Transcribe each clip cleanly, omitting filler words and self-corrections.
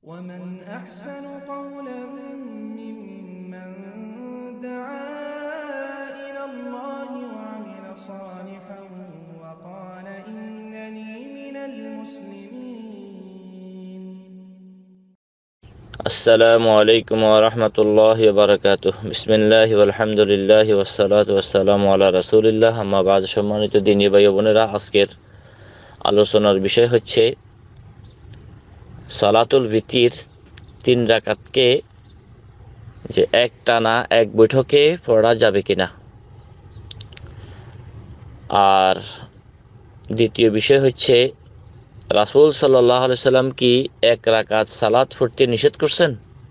ومن أحسن قولا ممن دعا إلى الله وعمل صالحا وقال إنني من المسلمين. السلام عليكم ورحمة الله وبركاته. بسم الله والحمد لله والصلاة والسلام على رسول الله. أما بعد, সম্মানিত দিনী ভাই ও বোনেরা, আজকের আলোচনার বিষয় হচ্ছে সালাতুল ভিতির 3 রাকাতকে যে একটানা এক বৈঠকে পড়া যাবে কিনা। আর দ্বিতীয় বিষয় হচ্ছে রাসূল সাল্লাল্লাহু আলাইহি সাল্লাম কি 1 রাকাত সালাত পড়তে নিষেধ করছেন।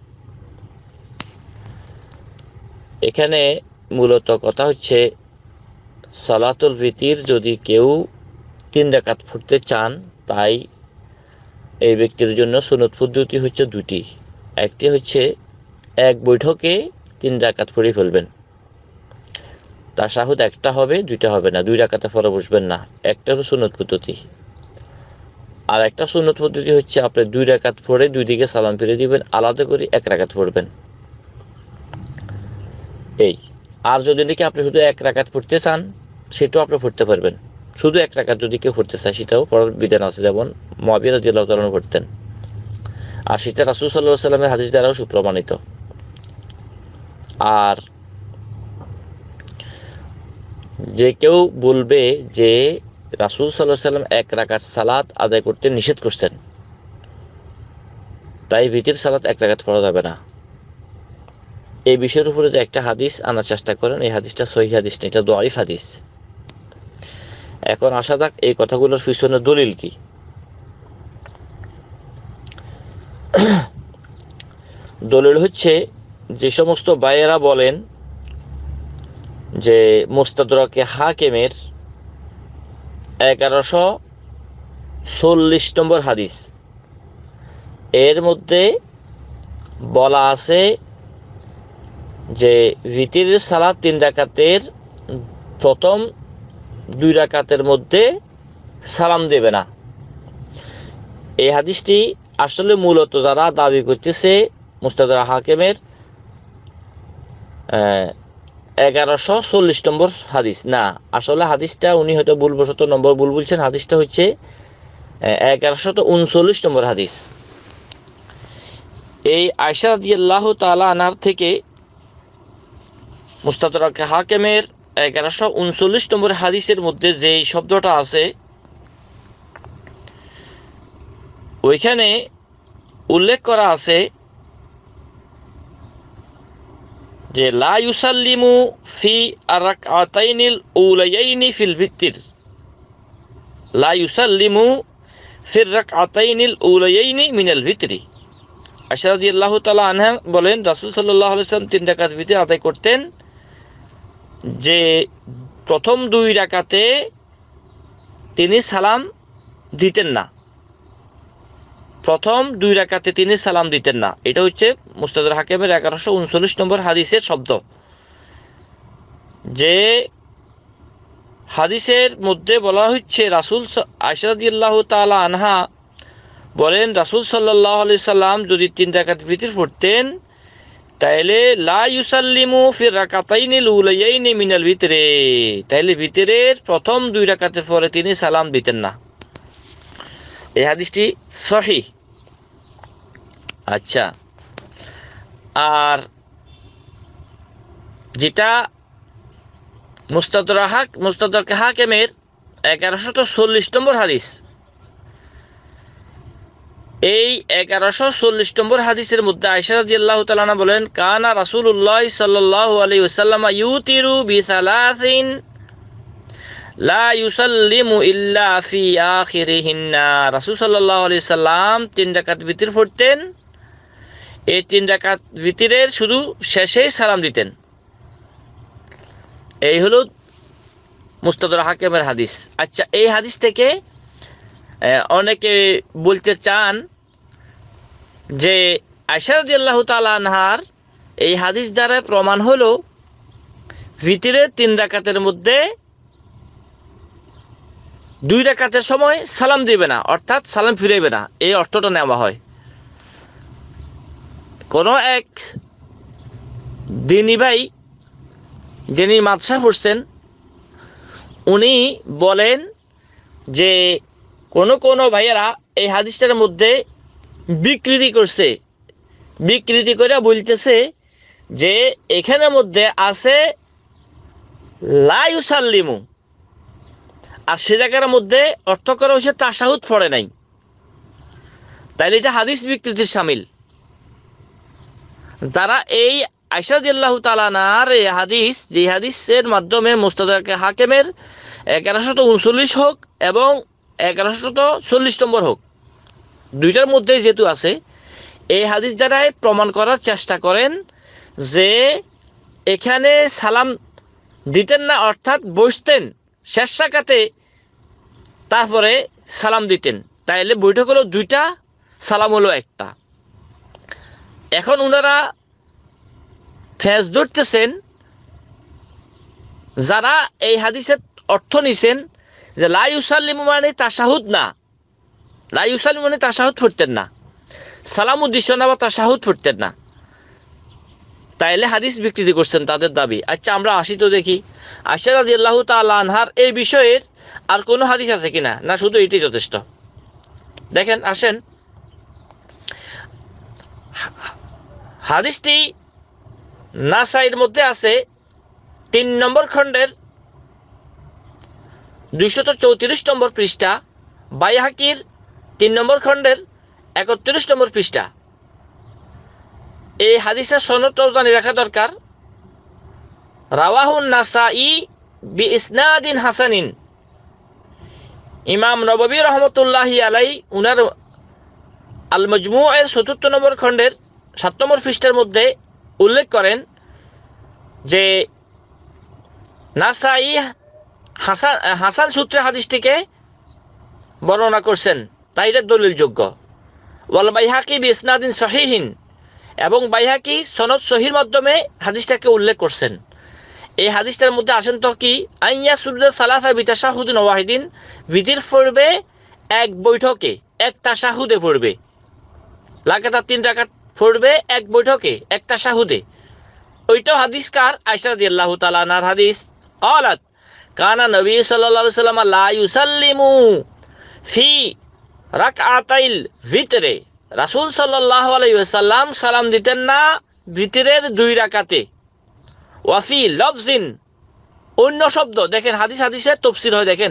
এখানে মূলত কথা হচ্ছে সালাতুল ভিতির যদি কেউ 3 রাকাত পড়তে চান, তাই এই ব্যক্তির জন্য সুন্নত পদ্ধতি হচ্ছে 2টি। একটি হচ্ছে এক বৈঠকে 3 রাকাত পড়ে ফেলবেন, তাশাহুদ একটা হবে, 2টা হবে না, 2 রাকাতে পরে বসবেন না, একটা হলো সুন্নত পদ্ধতি। আর একটা সুন্নত পদ্ধতি হচ্ছে আপনি 2 রাকাত পড়ে 2 দিকে সালাম ফিরে দিবেন, আলাদা করে 1 রাকাত পড়বেন। এই আর যদি নাকি আপনি শুধু 1 রাকাত পড়তে চান, সেটাও আপনি পড়তে পারবেন। শুধু 1 রাকাত যদি কেউ পড়তে চায়, সেটাও পড়ার বিধান আছে, যেমন মুআবিয়া রাদিয়াল্লাহু তাআলা পড়তেন। আর সেটা রাসূল সাল্লাল্লাহু আলাইহি সাল্লামের হাদিস দ্বারাও সুপ্রমাণিত। আর যে কেউ বলবে যে রাসূল সাল্লাল্লাহু আলাইহি সাল্লাম 1 রাকাত সালাত আদায় করতে নিষেধ করছেন, তাই ভিতির সালাত 1 রাকাত পড়া যাবে না, এই বিষয়ের উপরে যে একটা হাদিস আনার চেষ্টা করেন, এই হাদিসটা সহিহ হাদিস না, এটা দঈফ হাদিস। এখন আসা যাক এই কথাগুলোর পিছনে দলিল কি। দলিল হচ্ছে, যে সমস্ত ভাইয়েরা বলেন যে মুস্তাদরাকে হাকিমের 1140 নম্বর হাদিস, এর মধ্যে বলা আছে যে ভিতিরের সালাত 3 রাকাতের প্রথম 2 রাকাতের মধ্যে সালাম দেবে না। এই হাদিসটি আসলে মূলত যারা দাবি করতেছে মুস্তাদরাক হাকিমের 1140 নম্বর হাদিস না, আসলে হাদিসটা উনি হয়তো ভুলবশত নম্বর ভুল বলছেন। হাদিসটা হচ্ছে 1139 নম্বর হাদিস। এই আয়েশা রাদিয়াল্লাহু তাআলা আনহার থেকে মুস্তাদরাক হাকিমের 1139 নম্বর হাদিসের মধ্যে যে শব্দটা আছে, ওইখানে উল্লেখ করা আছে যে লা ইউসাল্লিমু ফি আরাকাতাইনিল উলাইয়াইনি ফিল ভিতির, লা ইউসাল্লিমু ফির রাকাতাইনিল উলাইয়াইনি মিনাল ভিতরি। আয়েশা রাদিয়াল্লাহু তাআলা আনহা বলেন, রাসূল সাল্লাল্লাহু আলাইহি ওয়াসাল্লাম 3 রাকাত ভিতর আদায় করতেন, যে প্রথম 2 রাকাতে তিনি সালাম দিতেন না, প্রথম 2 রাকাতে তিনি সালাম দিতেন না। এটা হচ্ছে মুস্তাদরাক হাকিমের 1139 নম্বর হাদিসের শব্দ। যে হাদিসের মধ্যে বলা হচ্ছে, রাসূল আয়েশা রাদিয়াল্লাহু তাআলা আনহা বলেন, রাসূল সাল্লাল্লাহু আলাইহি সাল্লাম যদি 3 রাকাত ভিতর পড়তেন, তাইলে লা ইউসাল্লিমু ফির রাকাতাইনিল উলাইয়াইনি মিনাল ভিতরে, তাইলে ভিতরের প্রথম 2 রাকাতের পরে তিনি সালাম দিতেন না। এই হাদিসটি সহিহ। আচ্ছা, আর যেটা মুস্তাদরাক হাকিমের 1140 নম্বর হাদিস, এই 1140 নম্বর হাদিসের মধ্যে আয়েশা রাদিয়াল্লাহু তাআলা আনহা বলেন, কানা রাসূলুল্লাহ সাল্লাল্লাহু আলাইহি ওয়াসাল্লাম ইউতিরু বিসালাসিন লা ইউসাল্লিমু ইল্লা ফি আখিরিহিন্না। রাসূল সাল্লাল্লাহু আলাইহি সাল্লাম 3 রাকাত ভিতর পড়তেন, এই 3 রাকাত ভিতরের শুধু শেষেই সালাম দিতেন। এই হলো মুস্তাদরাক হাকিমের হাদিস। আচ্ছা, এই হাদিস থেকে অনেকে বলতে চান যে আয়েশা রাদিয়াল্লাহু তাআলা আনহার এই হাদিস দ্বারা প্রমাণ হলো ভিতরের 3 রাকাতের মধ্যে 2 রাকাতের সময় সালাম দিবে না, অর্থাৎ সালাম ফিরাইবে না, এই অর্থটা নেওয়া হয়। কোনো এক দিনী ভাই যিনি মাদ্রাসা পড়ছেন উনি বলেন যে কোনো ভাইয়েরা এই হাদিসটার মধ্যে বিকৃতি করে বলতেছে যে এখানের মধ্যে আছে লা ইউসাল্লিমু, আর সে জায়গার মধ্যে অর্থ করা হয়েছে তাশাহুদ পড়ে নাই। তাইলে এটা হাদিস বিকৃতির শামিল। যারা এই আয়েশা রাদিয়াল্লাহু তাআলা আনহার এই হাদিস, যে হাদিসের মাধ্যমে মুস্তাদরাকে হাকিমের 1139 হোক এবং 1140 নম্বর হোক, দুইটার মধ্যে যেহেতু আছে, এই হাদিস দ্বারাই প্রমাণ করার চেষ্টা করেন যে এখানে সালাম দিতেন না, অর্থাৎ বসতেন শেষ রাকাতে তারপরে সালাম দিতেন। তাইলে বৈঠক হলো দুইটা, সালাম হলো একটা। এখন ওনারা ফেজ ধরতেছেন, যারা এই হাদিসের অর্থ নিছেন যে লা ইউসাল্লিমু মানে তাশাহুদ না, লা ইউসাল্লিমু মানে তাশাহুদ পড়তেন না, সালাম উদ্দেশ্য না বা তাশাহুদ পড়তেন না, তাইলে হাদিস বিকৃতি করছেন তাদের দাবি। আচ্ছা, আমরা আসি তো দেখি আয়েশা রাদিয়াল্লাহু তাআলা আনহার এই বিষয়ের আর কোনো হাদিস আছে কিনা, না শুধু এটাই যথেষ্ট। দেখেন, আসেন, হাদিসটি নাসাইর মধ্যে আছে 3 নম্বর খণ্ডের 234 নম্বর পৃষ্ঠা, বাইহাকির 3 নম্বর খণ্ডের 31 নম্বর পৃষ্ঠা। এই হাদিসের সনদটাও জানি রাখা দরকার। রাওয়াহুন নাসাই বি ইসনাদিন হাসানিন। ইমাম নববী রহমতুল্লাহি আলাই উনার আল মজমুয়ের 74 নম্বর খণ্ডের 7 নম্বর পৃষ্ঠার মধ্যে উল্লেখ করেন যে নাসাই হাসান সূত্রে হাদিসটিকে বর্ণনা করছেন, তাই এটা দলিলযোগ্য। ওয়াল বাইহাকি বি ইসনাদিন সহিহিন, এবং বাইহাকি সনদ সহির মাধ্যমে হাদিসটাকে উল্লেখ করছেন। এই হাদিসটার মধ্যে আসেন তো কি, আইয়া সুদ্দা সালাসা বিতাশাহুদিন ওয়াহিদিন, বিতির পড়বে এক বৈঠকে, এক তাশাহুদে পড়বে। লাগাতার 3 রাকাত পড়বে এক বৈঠকে, এক তাশাহুদে। ওইটাও হাদিসকার আয়েশা রাদিয়াল্লাহু তাআলা আনহার হাদিস। ক্বালাত কানা নবী সাল্লাল্লাহু আলাইহি ওয়াসাল্লাম লা ইউসাল্লিমু ফি রাকআতাইল ভিতরে। রাসূল সাল্লাল্লাহু আলাইহি ওয়াসাল্লাম সালাম দিতেন না ভিতরের 2 রাকাতে। ওয়াফি লফজিন, অন্য শব্দ দেখেন, হাদিসের তাফসীর হয় দেখেন,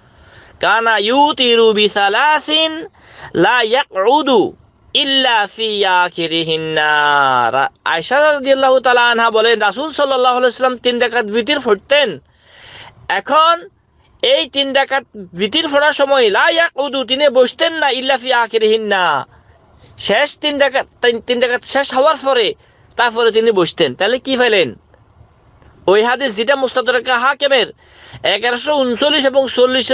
কানা ইউতিরু বিসালাসিন লা ইয়াকউদু ইল্লা ফি আখিরিহিন্না। আয়েশা রাদিয়াল্লাহু তাআলা আনহা বলেন রাসূল সাল্লাল্লাহু আলাইহি ওয়াসাল্লাম 3 রাকাত ভিতর পড়তেন। এখন এই 3 রাকাত ভিতর পড়ার সময় লা ইয়াকউদু, তিনি বসতেন না, ইল্লা ফি আখিরিহিন্না, শেষ 3 রাকাত শেষ হওয়ার পরে তারপরে তিনি বসতেন। তাহলে কি পেলেন? ওই হাদিস যেটা মুস্তাদরাক হাকিমের 1139 এবং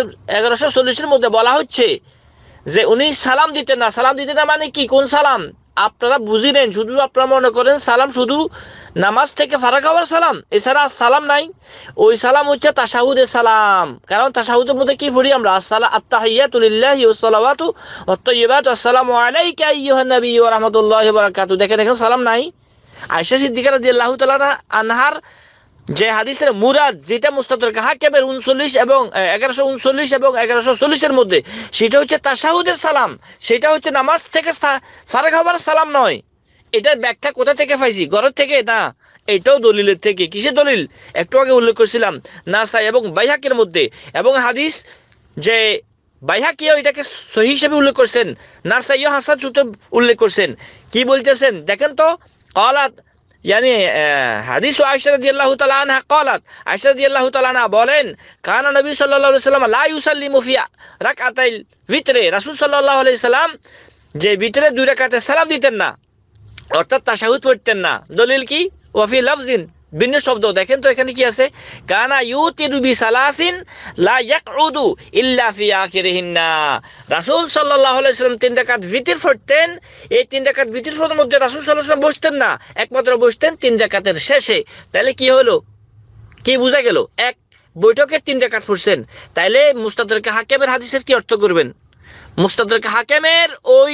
1140 এর মধ্যে বলা হচ্ছে যে উনি সালাম দিতেন না। সালাম দিতেন না মানে কি, কোন সালাম? আপনারা বুঝি নেন, শুধু আপনারা মনে করেন সালাম শুধু নামাজ থেকে ফারাক হওয়ার সালাম, এছাড়া সালাম নাই। ওই সালাম হচ্ছে তাশাহুদের সালাম। কারণ তাশাহুদের মধ্যে কি পড়ি আমরা? আত-তাহিয়াতু লিল্লাহি ওয়াস সালাওয়াতু ওয়াত তাইয়্যিবাতু আসসালামু আলাইকা আইয়ুহান নাবিয়্যু ওয়া রাহমাতুল্লাহি ওয়া বারাকাতুহু। দেখেন এখানে সালাম নাই। আয়েশা সিদ্দিকা রাদিয়াল্লাহু তাআলা আনহার যে হাদিসের মুরাদ, যেটা মুস্তাদরাক হাকিমের 39 এবং 1139 এবং 1140 এর মধ্যে, সেটা হচ্ছে তাশাহুদের সালাম, সেটা হচ্ছে নামাজ থেকে ফারাক হওয়ার সালাম নয়। এটার ব্যাখ্যা কোথা থেকে পাইছি? ঘরের থেকে না, এটাও দলিলের থেকে। কিসের দলিল? একটু আগে উল্লেখ করেছিলাম নাসাই এবং বাইহাকির মধ্যে, এবং হাদিস যে বাইহাকিও এটাকে সহিহ হিসেবে উল্লেখ করছেন, নাসাইও হাসান সূত্রে উল্লেখ করছেন। কি বলতেছেন দেখেন তো, ক্বালাত यानी হাদিস আয়েশা রাদিয়াল্লাহু তাআলা আনহা ক্বালাত, আয়েশা রাদিয়াল্লাহু তাআলা আনহা বলেন কানা নবী সাল্লাল্লাহু আলাইহি ওয়াসাল্লাম লা ইউসাল্লিমু ফি রাকআতাইল ভিতরে। রাসূল সাল্লাল্লাহু আলাইহি সাল্লাম যে ভিতরে 2 রাকাতে সালাম দিতেন না, অর্থাৎ তাশাহুদ পড়তেন না। দলিল কি? ওয়াফি লফজিন, ভিন্ন শব্দ। দেখেন তো এখানে কি আছে, কানা ইউতিরু বিসালাসিন লা ইয়াকউদু ইল্লা ফি আখিরিহিন্না। রাসূল সাল্লাল্লাহু আলাইহি ওয়াসাল্লাম 3 রাকাত ভিতর পড়তেন। এই 3 রাকাত ভিতর পড়ার মধ্যে রাসূল সাল্লাল্লাহু আলাইহি ওয়াসাল্লাম বসতেন না, একমাত্র বসতেন 3 রাকাতের শেষে। তাহলে কি হলো, কি বোঝা গেল? এক বৈঠকে 3 রাকাত পড়ছেন। তাইলে মুস্তাদরাক হাকিমের হাদিসের কি অর্থ করবেন? মুস্তাদরাক হাকিমের ওই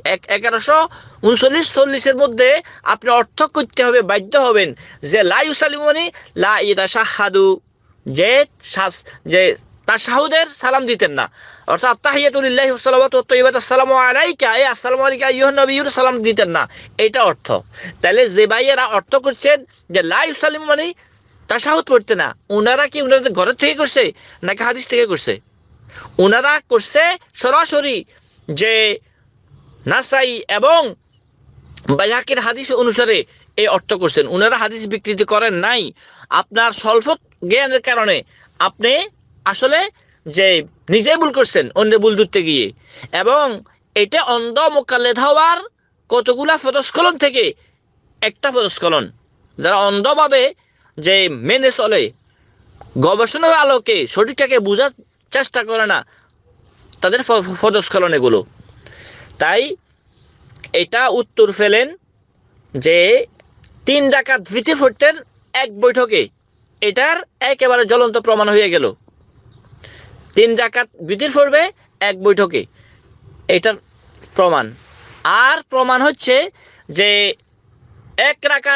1139-40 মধ্যে আপনি অর্থ করতে হবে, বাধ্য হবেন যে লা ইউসাল্লিমু মানে লা ইয়াতাশাহাদু, যে তাশাহুদের সালাম দিতেন না, অর্থাৎ তাহিয়াতু লিল্লাহি ওয়া সালাওয়াতু ওয়া তাইয়্যিবাতু আসসালামু আলাইকা, এই আসসালামু আলাইকা আইয়ুহান নবিয়্যুর সালাম দিতেন না, এটা অর্থ। তাহলে যে ভাইয়েরা অর্থ করছেন যে লা ইউসাল্লিমু মানে তাশাহুদ পড়তে না, ওনারা কি ওনাদের ঘরের থেকে করছে নাকি হাদিস থেকে করছে? ওনারা করছে সরাসরি যে নাসাই এবং বাইহাকির হাদিস অনুসারে এই অর্থ করছেন। ওনারা হাদিস বিকৃতি করেন নাই। আপনার স্বল্প জ্ঞানের কারণে আপনি আসলে যে নিজে ভুল করছেন অন্য ভুল ধরতে গিয়ে, এবং এটা অন্ধ মুকাল্লিদ হওয়ার কতগুলা পদস্খলন থেকে একটা পদস্খলন। যারা অন্ধভাবে যে মেনে চলে, গবেষণার আলোকে সঠিকটাকে বোঝার চেষ্টা করে না, তাদের পদস্খলন এগুলো। তাই এটা উত্তর ফেলেন যে 3 রাকাত ভিতর পড়তেন এক বৈঠকে, এটার একেবারে জ্বলন্ত প্রমাণ হয়ে গেল। 3 রাকাত ভিতর পড়বে এক বৈঠকে, এটার প্রমাণ। আর প্রমাণ হচ্ছে যে 1 রাকাত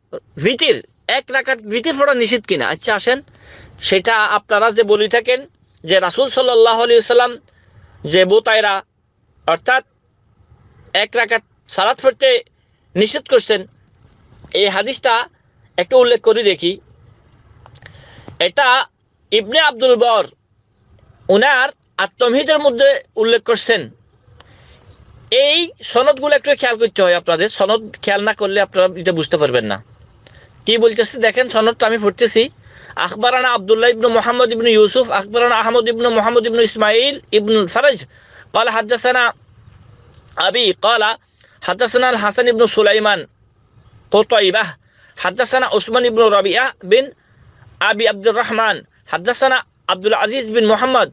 ভিতর পড়া নিষিদ্ধ কিনা। আচ্ছা আসেন, সেটা আপনারা যে বলি থাকেন যে রাসূল সাল্লাল্লাহু আলাইহি সাল্লাম যে বোতায়রা অর্থাৎ 1 রাকাত সালাত পড়তে নিষেধ করছেন, এই হাদিসটা একটু উল্লেখ করে দেখি। এটা ইবনে আব্দুল বর ওনার আত-তামহিদের মধ্যে উল্লেখ করছেন। এই সনদগুলো একটু খেয়াল করতে হয় আপনাদের, সনদ খেয়াল না করলে আপনারা এটা বুঝতে পারবেন না। কি বলতেছে দেখেন, সনদটা আমি পড়তেছি। আখবারানা আব্দুল্লাহ ইবনে মুহাম্মদ ইবনে ইউসুফ আখবারানা আহমদ ইবনে মুহাম্মদ ইবনে ইসমাইল ইবনে ফারজ قال حدثنا أبي قال حدثنا الحسن بن سليمان قطيبة حدثنا عثمان بن ربيعة بن أبي عبد الرحمن حدثنا عبد العزيز بن محمد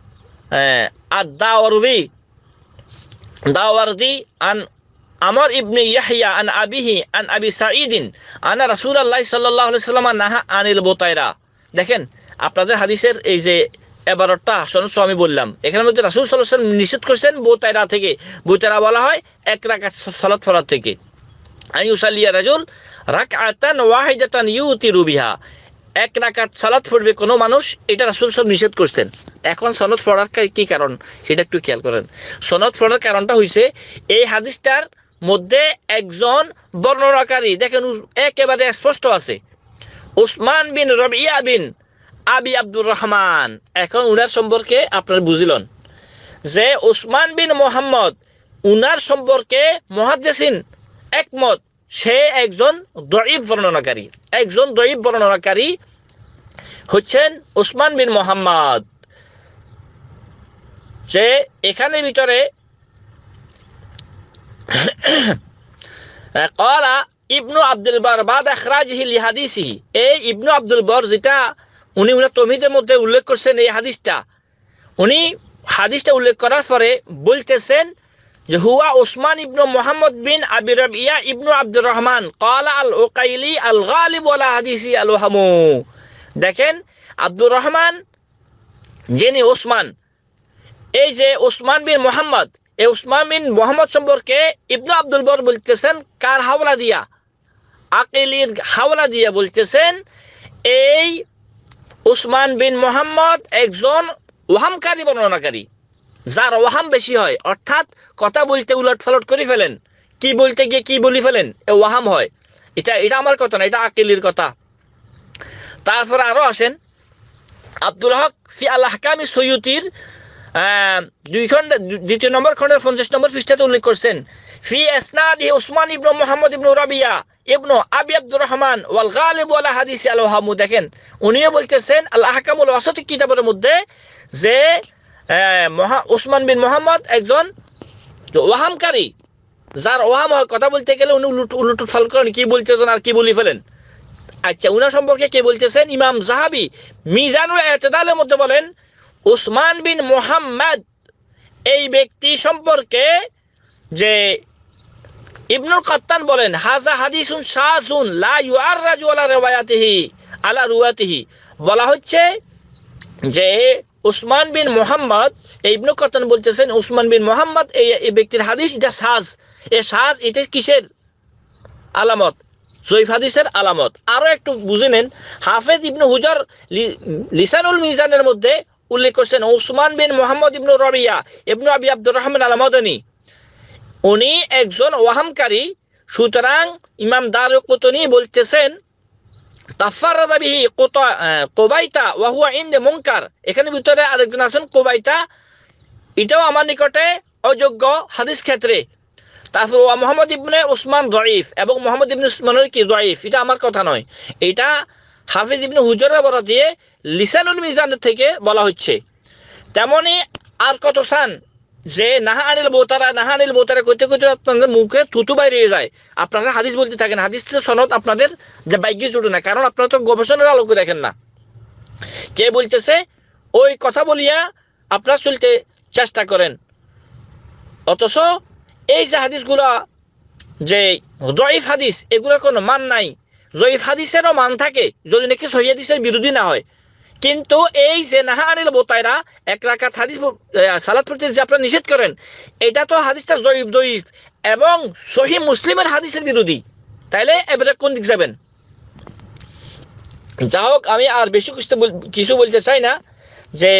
الداوردي عن عمر ابن يحيى عن أبيه عن أبي سعيد أن رسول الله صلى الله عليه وسلم نهى عن البطيرة। দেখেন আপনাদের হাদিসের এই যে 11টা সনদ আমি বললাম, এখানের মধ্যে রাসূল সাল্লাল্লাহু আলাইহি ওয়াসাল্লাম নিষেধ করেছেন বতায়রা থেকে। বতায়রা বলা হয় 1 রাকাত সালাত পড়া থেকে। আইয়ুসাল্লিয়া রাজুল রাকআতান ওয়াহিদাতান ইউতিরু বিহা, 1 রাকাত সালাত পড়বে কোনো মানুষ, এটা রাসূল সাল্লাল্লাহু নিষেধ করছেন। এখন সনদ পড়ার কি কারণ সেটা একটু খেয়াল করেন। সনদ পড়ার কারণটা হইছে এই হাদিসটার মধ্যে একজন বর্ণনাকারী দেখেন একেবারে স্পষ্ট আছে, উসমান বিন রবিয়া বিন আবি আব্দুর রহমান। এখন উনার সম্পর্কে আপনারা বুঝিলেন যে উসমান বিন মুহাম্মদ, উনার সম্পর্কে মুহাদ্দিসিন একমত সে একজন দঈফ বর্ণনাকারী। একজন দঈফ বর্ণনাকারী হচ্ছেন উসমান বিন মুহাম্মদ। যে এখানে ভিতরে ক্বালা ইবনু আব্দুল বর বাদ ইখরাজিহি লিহাদিসিহি, এই ইবনু আব্দুল বর যেটা উনি উনার তামহিদের মধ্যে উল্লেখ করছেন, এই হাদিসটা উল্লেখ করার পরে বলতেছেন যে হুয়া উসমান ইবনু মুহাম্মদ বিন আবি রাবিয়া ইবনু আব্দুর রহমান ক্বালা আল উকাইলি আল গালিব ওয়ালা হাদিসি আল ওয়াহামু। দেখেন আব্দুর রহমান যিনি উসমান, এই যে উসমান বিন মুহাম্মদ, এই উসমান বিন মুহাম্মদ সম্পর্কে ইবনু আব্দুল বর বলতেছেন কার হাওলা দিয়া? আকিলির হাওলা দিয়া বলতেছেন এই উসমান বিন মুহাম্মদ একজন ওয়াহামকারী বর্ণনাকারী, যার ওয়াহাম বেশি হয়, অর্থাৎ কথা বলতে উলটপালট করে ফেলেন, কি বলতে গিয়ে কি বলি ফেলেন, এ ওয়াহাম হয়। এটা আমার কথা না, এটা আকিলির কথা। তারপর আরো আসেন আব্দুল হক ফি আল আহকামি সৈয়ুতির 2 নম্বর খণ্ডের 50 নম্বর পৃষ্ঠাতে উল্লেখ করছেন ফি ইসনাদি উসমান ইবনে মুহাম্মদ ইবনে রাবিয়া ইবনে আবি আব্দুর রহমান ওয়াল গালিব ওয়ালা হাদিস আল ওয়াহামু। দেখেন উনিও বলতেছেন আল আহকামুল ওয়াসাতি কিতাবের মধ্যে যে উসমান বিন মুহাম্মদ একজন ওয়াহামকারী, যার ওয়াহাম হয়, কথা বলতে গেলে উনি উলট ফাল করেন, কি বলতেছেন আর কি বলি ফেলেন। আচ্ছা, উনার সম্পর্কে কে বলতেছেন? ইমাম যাহাবি মিজানুল ইতিদালের মধ্যে বলেন উসমান বিন মুহাম্মদ এই ব্যক্তি সম্পর্কে যে ইবনুল কাত্তান বলেন হাযা হাদিসুন শাযুন লা ইউআররাজু আলা রিওয়ায়াতিহি আলা রুয়াতিহি, বলা হচ্ছে যে উসমান বিন মুহাম্মদ, ইবনে কাতান বলতেছেন উসমান বিন মুহাম্মদ এই ব্যক্তির হাদিস এটা সাজ, এই সাজ এটা কিসের আলামত? জয়ীফ হাদিসের আলামত। আরো একটু বুঝে নেন, হাফেজ ইবনে হুজার লিসানুল মিজানের মধ্যে উল্লেখ করছেন উসমান বিন মুহাম্মদ ইবনে রবিয়া ইবনে আবি আব্দুর রহমান আল মাদানী, উনি একজন ওয়াহামকারী। সুতরাং ইমাম দারকুতনি বলতেছেন তাফাররাদা বিহি কুবাইতা ওয়া হুয়া ইনদে মুনকার, এখানে ভিতরে আরেকজন আছেন কুবাইতা, এটাও আমার নিকটে অযোগ্য হাদিস ক্ষেত্রে। তারপর ওয়া মুহাম্মদ ইবনে উসমান দঈফ, এবং মুহাম্মদ ইবনে উসমানের কি দঈফ, এটা আমার কথা নয়, এটা হাফিজ ইবনে হুজারের বরাত দিয়ে লিসানুল মিজান থেকে বলা হচ্ছে। তেমনি আর কত সান যে নাহা আনিল বোতারা করতে করতে আপনাদের মুখে থুতু বাইরে যায়, আপনারা হাদিস বলতে থাকেন, হাদিসের সনদ আপনাদের যে বাইকে জুটে না, কারণ আপনারা তো গবেষণার আলোকে দেখেন না। কে বলতেছে ওই কথা বলিয়া আপনারা চলতে চেষ্টা করেন, অথচ এই যে হাদিসগুলা যে জয়ীফ হাদিস, এগুলোর কোনো মান নাই। জয়ীফ হাদিসেরও মান থাকে যদি নাকি সহিহ হাদিসের বিরোধী না হয়, কিন্তু এই যে নাহা আনিল বোতায়রা এক রাকাত হাদিস সালাত পড়তে যে আপনারা নিষেধ করেন, এটা তো হাদিসটা জয়ীফ এবং সহিহ মুসলিমের হাদিসের বিরোধী। তাইলে এবারে কোন দিক যাবেন? যা হোক, আমি আর বেশি কিছু বলতে চাই না, যে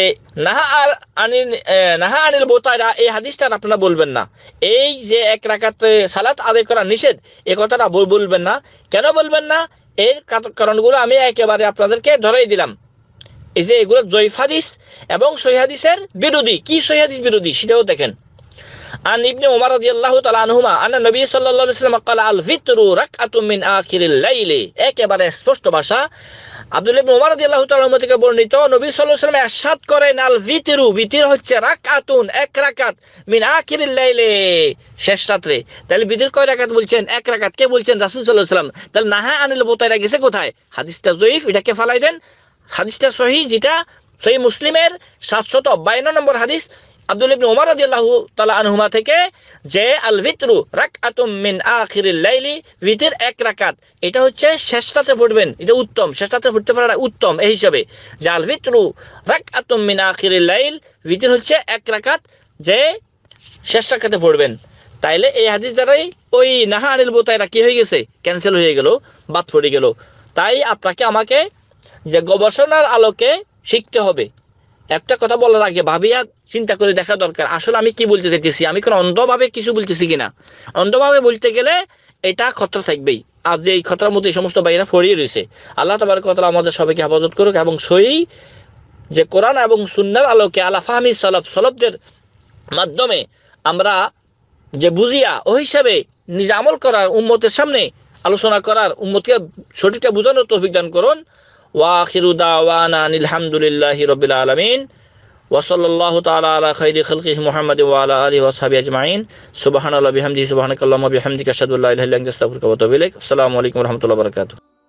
নাহা আনিল বোতায়রা এই হাদিসটা আপনারা বলবেন না। এই যে এক রাকাত সালাত আদায় করা নিষেধ, এই কথাটা বলবেন না। কেন বলবেন না? এর কারণগুলো আমি একেবারে আপনাদেরকে ধরাই দিলাম। এই যে এগুলো জয়ীফ হাদিস এবং সহিহ হাদিসের বিরোধী। কি সহিহ হাদিস বিরোধী সেটাও দেখেন। আন ইবনে উমর রাদিয়াল্লাহু তাআলা আনহুমা আন্না নবী সাল্লাল্লাহু আলাইহি ওয়াসাল্লাম ক্বালা আল ফিতরু রাকআতুম মিন আখিরিল লাইলি, একেবারে স্পষ্ট ভাষা। আব্দুল্লাহ ইবনে উমর রাদিয়াল্লাহু তাআলা আনহু থেকে বর্ণিত, নবী সাল্লাল্লাহু আলাইহি ওয়াসাল্লাম ইরশাদ করেন আল ফিতরু, বিতির হচ্ছে রাকআতুন এক রাকাত, মিন আখিরিল লাইলি শেষ রাতে। তাহলে বিতির কয় রাকাত বলছেন? এক রাকাত। কে বলছেন? রাসূল সাল্লাল্লাহু আলাইহি ওয়াসাল্লাম। তাহলে নাহা আনিল বোতায়রা গেছে কোথায়? হাদিসটা জয়ীফ, এটাকে ফালাই দেন। হাদিসটা সহিহ, যেটা সহিহ মুসলিমের 752 নম্বর হাদিস আব্দুল্লাহ ইবনে উমর রাদিয়াল্লাহু তাআলা আনহুমা থেকে, যে আল ভিতরু রাকআতুম মিন আখিরিল লাইলি, ভিতর এক রাকাত, এটা হচ্ছে শেষ রাতে পড়বেন, এটা উত্তম, শেষ রাতে পড়তে পারা উত্তম। এই হিসাবে যে আল ভিতরু রাকআতুম মিন আখিরিল লাইল, ভিতর হচ্ছে এক রাকাত, যে শেষ রাকাতে পড়বেন। তাইলে এই হাদিস দ্বারাই ওই নাহা আনিল বোতায়রা কি হয়ে গেছে? ক্যান্সেল হয়ে গেল, বাদ পড়ে গেল। তাই আপনাকে আমাকে যে গবেষণার আলোকে শিখতে হবে। একটা কথা বলার আগে ভাবিয়া চিন্তা করে দেখা দরকার, আসলে আমি কি বলতে চাইতেছি, আমি কোনো অন্ধভাবে কিছু বলতেছি কিনা। অন্ধভাবে বলতে গেলে এটা খতরা থাকবেই। আজ যে এই খতরার মধ্যে এই সমস্ত বাইরা ফড়িয়ে রয়েছে। আল্লাহ তাবারক ওয়া তাআলা আমাদের সবাইকে হেফাজত করুক, এবং সহিহ যে কোরআন এবং সুন্নাহর আলোকে আলা ফাহমি সালাফদের মাধ্যমে আমরা যে বুঝিয়া ওই হিসাবে নিজে আমল করার, উম্মতের সামনে আলোচনা করার, উম্মতকে সঠিকটা বোঝানোর তৌফিক দান করুন। ওয়া আখিরু দাওয়ানা আলহামদুলিল্লাহি রাব্বিল আলামিন ওয়া সাল্লাল্লাহু তাআলা আলা খাইরি খালকিহি মুহাম্মাদিন ওয়া আলা আলিহি ওয়া সাহবিহি আজমাইন। সুবহানাল্লাহি ওয়া বিহামদিহি, সুবহানাকাল্লাহুম্মা ওয়া বিহামদিকা, আশহাদু আল্লা ইলাহা ইল্লা আনতা, আস্তাগফিরুকা ওয়া আতুবু ইলাইক। আসসালামু আলাইকুম ওয়া রাহমাতুল্লাহি ওয়া বারাকাতুহু।